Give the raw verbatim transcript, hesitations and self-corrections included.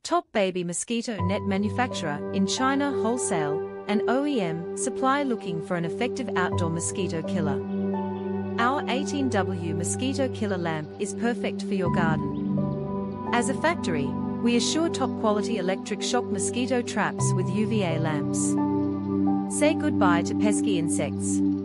Top Baby Mosquito Net Manufacturer in China. Wholesale and O E M supply. Looking for an effective outdoor mosquito killer? Our eighteen W Mosquito Killer Lamp is perfect for your garden. As a factory, we assure top-quality electric shock mosquito traps with U V A lamps. Say goodbye to pesky insects.